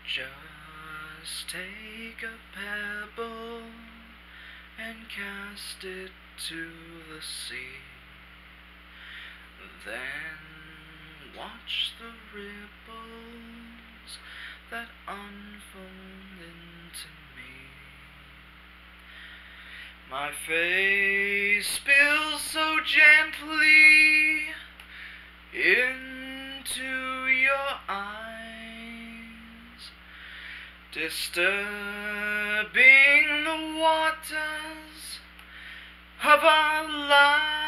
Just take a pebble and cast it to the sea. Then watch the ripples that unfold into me. My face spills so gently into your eyes, disturbing the waters of our lives.